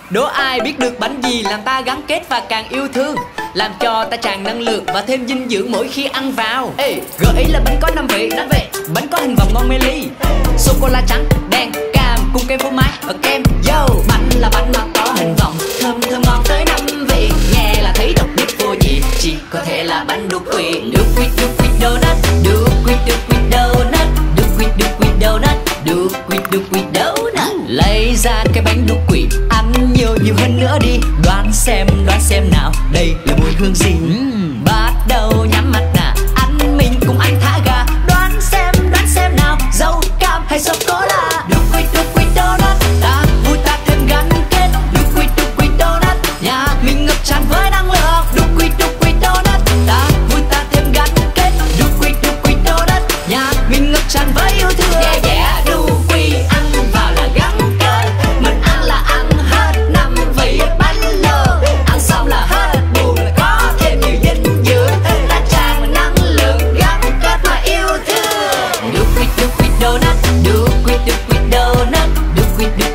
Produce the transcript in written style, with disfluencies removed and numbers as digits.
Đố ai biết được bánh gì làm ta gắn kết và càng yêu thương, làm cho ta tràn năng lượng và thêm dinh dưỡng mỗi khi ăn vào. Ê, gợi ý là bánh có 5 vị. Bánh có hình vòng ngon mê ly, sô cô la trắng, đen, cam cùng kem phô mai và kem. Yo, bánh là bánh mà có hình vòng, thơm thơm ngon tới 5 vị. Nghe là thấy độc nhất vô nhị, chỉ có thể là bánh đu quỵt. Đu quỵt donut, đu quỵt donut, đu quỵt donut, đu quỵt donut. Lấy ra cái bánh đu quỵt, ăn nhiều hơn nữa đi. Đoán xem nào, đây là mùi hương gì? Bắt đầu nhắm mắt nè, ăn mình cùng ăn thả ga. Đoán xem nào, dâu cam hay sô cô la? Đu quỵt donut, ta vui ta thêm gắn kết. Đu quỵt donut, nhà mình ngập tràn với năng lượng. Đu quỵt donut, ta vui ta thêm gắn kết. Đu quỵt donut, nhà mình ngập tràn với yêu thương. Yeah yeah, đu quỵt ăn vào là gắn kết, mình ăn là ăn hết 5 vị bánh luôn. Ăn xong là hết buồn, là có thêm nhiều dinh dưỡng, ta tràn năng lượng gắn kết và yêu thương. Đu quỵt donut, đu quỵt donut, đu quỵt